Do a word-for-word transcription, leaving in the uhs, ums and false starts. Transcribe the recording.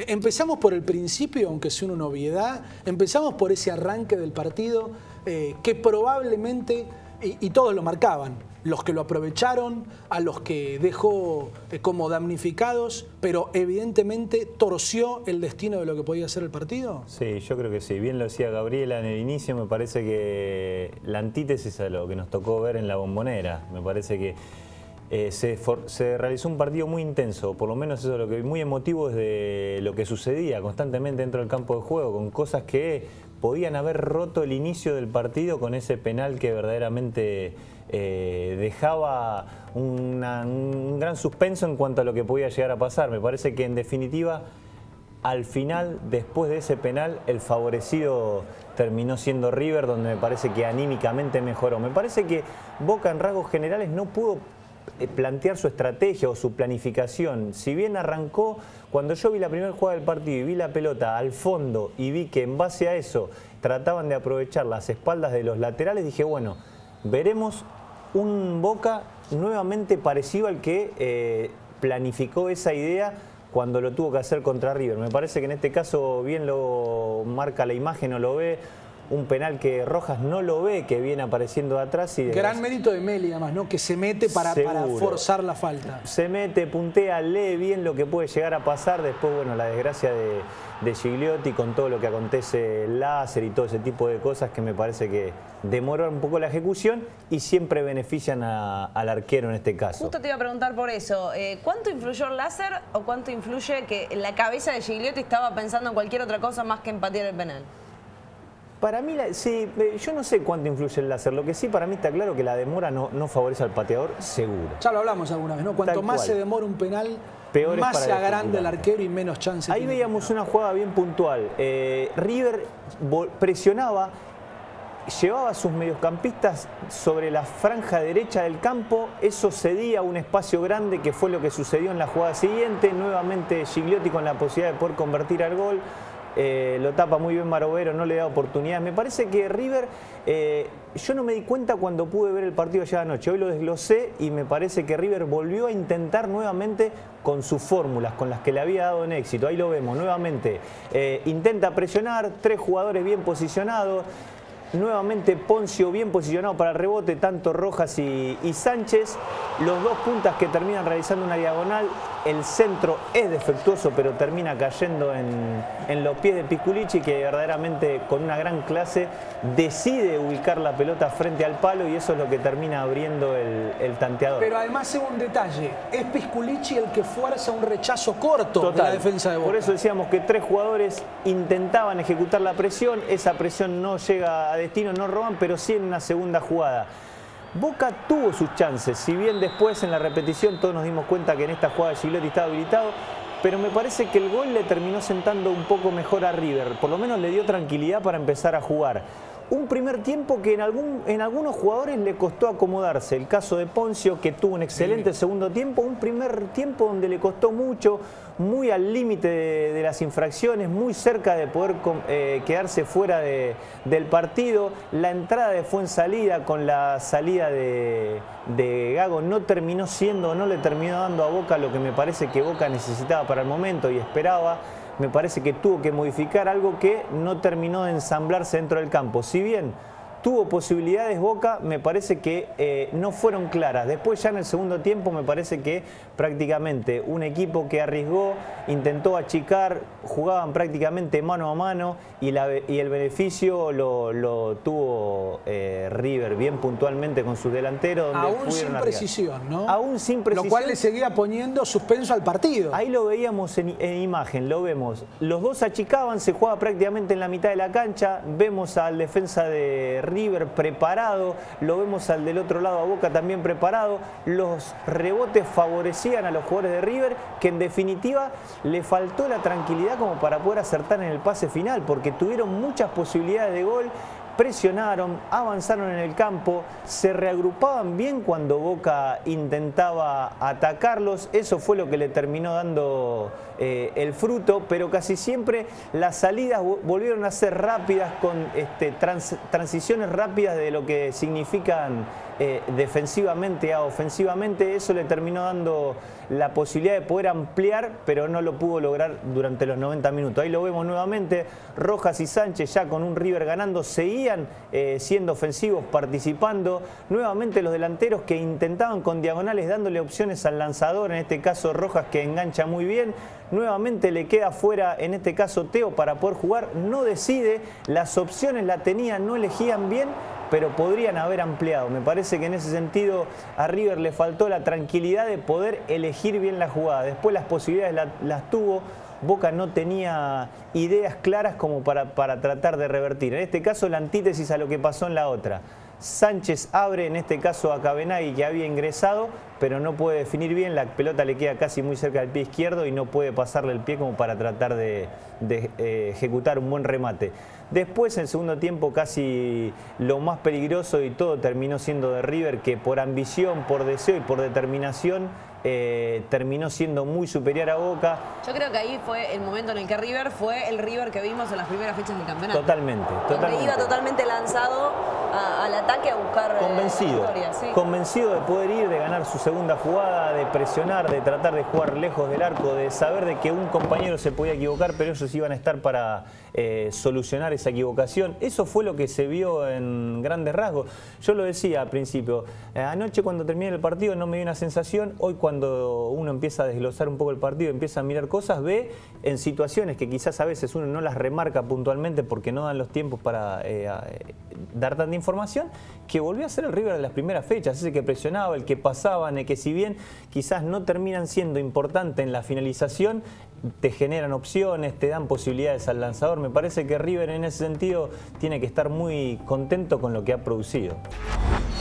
Empezamos por el principio, aunque sea una obviedad, empezamos por ese arranque del partido eh, que probablemente, y, y todos lo marcaban, los que lo aprovecharon, a los que dejó eh, como damnificados, pero evidentemente torció el destino de lo que podía ser el partido. Sí, yo creo que sí. Bien lo decía Gabriela en el inicio, me parece que la antítesis a lo que nos tocó ver en la Bombonera. Me parece que eh, se, for, se realizó un partido muy intenso, por lo menos eso es lo que muy emotivo desde lo que sucedía constantemente dentro del campo de juego, con cosas que podían haber roto el inicio del partido con ese penal que verdaderamente eh, dejaba una, un gran suspenso en cuanto a lo que podía llegar a pasar. Me parece que en definitiva, al final, después de ese penal, el favorecido terminó siendo River, donde me parece que anímicamente mejoró. Me parece que Boca en rasgos generales no pudo plantear su estrategia o su planificación. Si bien arrancó, cuando yo vi la primera jugada del partido y vi la pelota al fondo y vi que en base a eso trataban de aprovechar las espaldas de los laterales, dije, bueno, veremos un Boca nuevamente parecido al que eh, planificó esa idea cuando lo tuvo que hacer contra River. Me parece que en este caso bien lo marca la imagen o lo ve. Un penal que Rojas no lo ve, que viene apareciendo de atrás. Y de Gran las... mérito de Meli, además, ¿no? Que se mete para, para forzar la falta. Se mete, puntea, lee bien lo que puede llegar a pasar. Después, bueno, la desgracia de, de Gigliotti con todo lo que acontece, el láser y todo ese tipo de cosas que me parece que demoran un poco la ejecución y siempre benefician a, al arquero en este caso. Justo te iba a preguntar por eso. Eh, ¿Cuánto influyó el láser o cuánto influye que la cabeza de Gigliotti estaba pensando en cualquier otra cosa más que en patear el penal? Para mí, sí, yo no sé cuánto influye el láser. Lo que sí para mí está claro que la demora no, no favorece al pateador, seguro. Ya lo hablamos alguna vez, ¿no? Cuanto Tal más cual. se demora un penal, peor más se el agranda el arquero y menos chance Ahí tiene. veíamos una jugada bien puntual. Eh, River presionaba, llevaba a sus mediocampistas sobre la franja derecha del campo, eso cedía un espacio grande, que fue lo que sucedió en la jugada siguiente. Nuevamente Gigliotti con la posibilidad de poder convertir al gol. Eh, lo tapa muy bien Barovero, no le da oportunidad. Me parece que River, eh, yo no me di cuenta cuando pude ver el partido ayer anoche, hoy lo desglosé y me parece que River volvió a intentar nuevamente con sus fórmulas, con las que le había dado en éxito. Ahí lo vemos nuevamente, eh, intenta presionar, tres jugadores bien posicionados. Nuevamente Poncio bien posicionado para el rebote, tanto Rojas y, y Sánchez. Los dos puntas que terminan realizando una diagonal. El centro es defectuoso, pero termina cayendo en, en los pies de Pisculichi, que verdaderamente con una gran clase decide ubicar la pelota frente al palo y eso es lo que termina abriendo el, el tanteador. Pero además es un detalle, es Pisculichi el que fuerza un rechazo corto Total. de la defensa de Boca. Por eso decíamos que tres jugadores intentaban ejecutar la presión, esa presión no llega a destino, no roban, pero sí en una segunda jugada. Boca tuvo sus chances, si bien después en la repetición todos nos dimos cuenta que en esta jugada Gigliotti estaba habilitado, pero me parece que el gol le terminó sentando un poco mejor a River, por lo menos le dio tranquilidad para empezar a jugar. Un primer tiempo que en, algún, en algunos jugadores le costó acomodarse. El caso de Poncio, que tuvo un excelente segundo tiempo. Un primer tiempo donde le costó mucho, muy al límite de, de las infracciones, muy cerca de poder eh, quedarse fuera de, del partido. La entrada de Fuensalida con la salida de, de Gago no terminó siendo, no le terminó dando a Boca lo que me parece que Boca necesitaba para el momento y esperaba. Me parece que tuvo que modificar algo que no terminó de ensamblarse dentro del campo. Si bien tuvo posibilidades Boca, me parece que eh, no fueron claras. Después ya en el segundo tiempo me parece que prácticamente un equipo que arriesgó, intentó achicar, jugaban prácticamente mano a mano y, la, y el beneficio lo, lo tuvo eh, River bien puntualmente con sus delanteros. Donde Aún sin arriesgar. precisión, ¿no? Aún sin precisión. Lo cual le seguía poniendo suspenso al partido. Ahí lo veíamos en, en imagen, lo vemos. Los dos achicaban, se jugaba prácticamente en la mitad de la cancha. Vemos al defensa de River preparado, lo vemos al del otro lado a Boca también preparado. Los rebotes favorecían a los jugadores de River, que en definitiva le faltó la tranquilidad como para poder acertar en el pase final, porque tuvieron muchas posibilidades de gol. Presionaron, avanzaron en el campo, se reagrupaban bien cuando Boca intentaba atacarlos. Eso fue lo que le terminó dando eh, el fruto, pero casi siempre las salidas volvieron a ser rápidas, con este, trans, transiciones rápidas de lo que significan eh, defensivamente a ofensivamente. Eso le terminó dando la posibilidad de poder ampliar, pero no lo pudo lograr durante los noventa minutos. Ahí lo vemos nuevamente, Rojas y Sánchez ya con un River ganando, seguían eh, siendo ofensivos, participando. Nuevamente los delanteros que intentaban con diagonales dándole opciones al lanzador, en este caso Rojas que engancha muy bien. Nuevamente le queda fuera, en este caso Teo, para poder jugar. No decide, las opciones la tenían, no elegían bien, pero podrían haber ampliado. Me parece que en ese sentido a River le faltó la tranquilidad de poder elegir bien la jugada. Después las posibilidades la, las tuvo. Boca no tenía ideas claras como para, para tratar de revertir. En este caso la antítesis a lo que pasó en la otra. Sánchez abre, en este caso a Cabenagui, que había ingresado, pero no puede definir bien, la pelota le queda casi muy cerca del pie izquierdo y no puede pasarle el pie como para tratar de, de eh, ejecutar un buen remate. Después, en el segundo tiempo, casi lo más peligroso y todo terminó siendo de River, que por ambición, por deseo y por determinación eh, terminó siendo muy superior a Boca. Yo creo que ahí fue el momento en el que River fue el River que vimos en las primeras fechas del campeonato. Totalmente, totalmente. Donde iba totalmente lanzado a, al ataque a buscar convencido, eh, la victoria. Sí. Convencido de poder ir, de ganar su segunda jugada, de presionar, de tratar de jugar lejos del arco, de saber de que un compañero se podía equivocar, pero ellos iban a estar para eh, solucionar esa equivocación. Eso fue lo que se vio en grandes rasgos. Yo lo decía al principio, eh, anoche cuando terminé el partido no me dio una sensación. Hoy cuando uno empieza a desglosar un poco el partido, empieza a mirar cosas, ve en situaciones que quizás a veces uno no las remarca puntualmente porque no dan los tiempos para eh, eh, dar tanta información, que volvió a ser el River de las primeras fechas, ese que presionaba, el que pasaba, el que si bien quizás no terminan siendo importantes en la finalización, te generan opciones, te dan posibilidades al lanzador. Me parece que River en ese sentido tiene que estar muy contento con lo que ha producido.